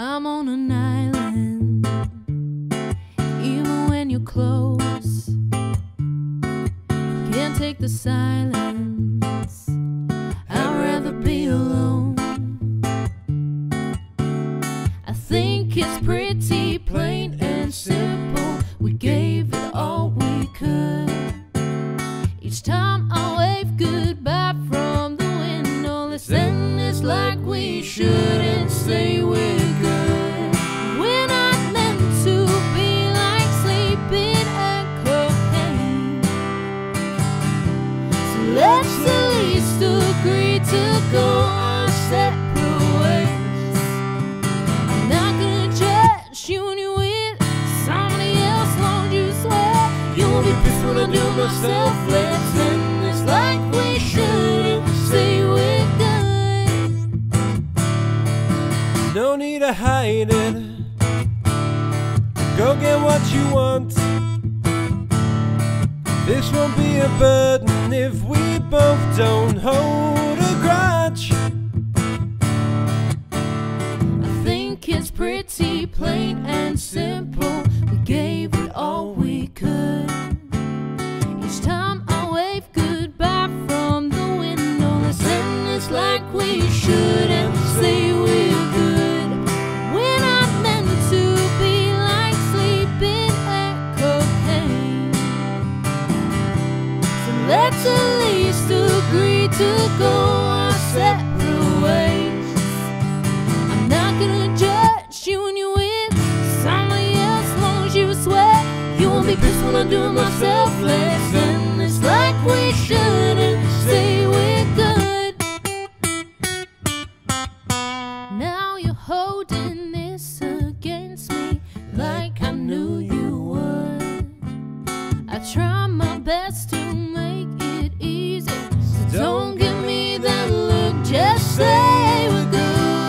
I'm on an island, even when you're close. Can't take the silence, I'd rather be alone. I think it's pretty plain and simple. We gave it all we could. Each time I wave goodbye from the window, listen, it's like we shouldn't say we're good. We're not meant to be like sleeping and cocaine. So let's at least agree to go our separate ways. I'm not gonna judge you when you're with somebody else, long as you swear you won't be pissed when I do myself. Let's end this like we shouldn't say we're good. No need to hide it. Go get what you want. This won't be a burden if we both don't hold a grudge. I think it's pretty plain and simple. We gave it all we could. Each time I wave goodbye from the window, listen, it's like we shouldn't say we're good. We're not meant to be like sleeping and cocaine. So let's at least agree to go our separate ways. I'm not gonna judge you when you're with somebody else, long as you swear you won't be pissed when I do it myself. Let's end this like we shouldn't say we're good. Now you're holding this against me like I knew you would. I try my best to make it easy, so don't give me that look, just say we're good.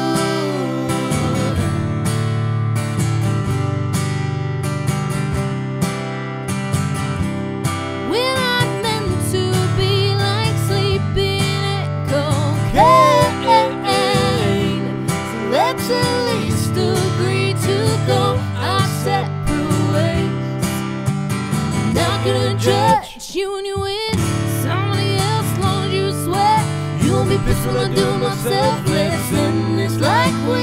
We're not meant to be like sleeping and cocaine. So let's at least agree to go our separate ways. I'm not gonna judge you when you're with somebody else, long as you swear you won't be pissed when I do myself. Let's end this like we